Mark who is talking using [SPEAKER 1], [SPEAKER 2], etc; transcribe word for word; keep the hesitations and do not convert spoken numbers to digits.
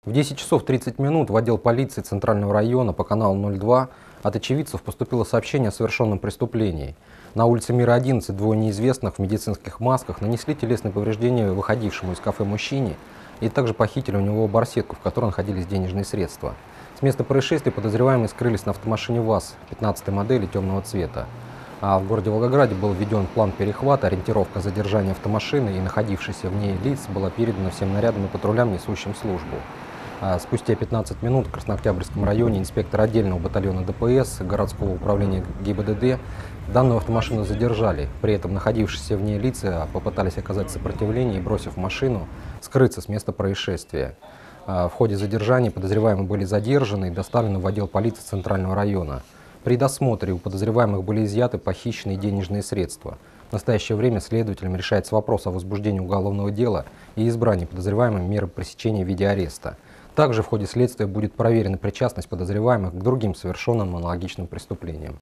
[SPEAKER 1] В десять часов тридцать минут в отдел полиции Центрального района по каналу ноль два от очевидцев поступило сообщение о совершенном преступлении. На улице Мира одиннадцать двое неизвестных в медицинских масках нанесли телесные повреждения выходившему из кафе мужчине и также похитили у него барсетку, в которой находились денежные средства. С места происшествия подозреваемые скрылись на автомашине ВАЗ пятнадцатой модели темного цвета. А в городе Волгограде был введен план перехвата, ориентировка задержания автомашины и находившихся в ней лиц была передана всем нарядам и патрулям, несущим службу. А спустя пятнадцать минут в Краснооктябрьском районе инспектор отдельного батальона ДПС городского управления ГИБДД данную автомашину задержали. При этом находившиеся в ней лица попытались оказать сопротивление и, бросив машину, скрыться с места происшествия. В ходе задержания подозреваемые были задержаны и доставлены в отдел полиции Центрального района. При досмотре у подозреваемых были изъяты похищенные денежные средства. В настоящее время следователям решается вопрос о возбуждении уголовного дела и избрании подозреваемым меры пресечения в виде ареста. Также в ходе следствия будет проверена причастность подозреваемых к другим совершенным аналогичным преступлениям.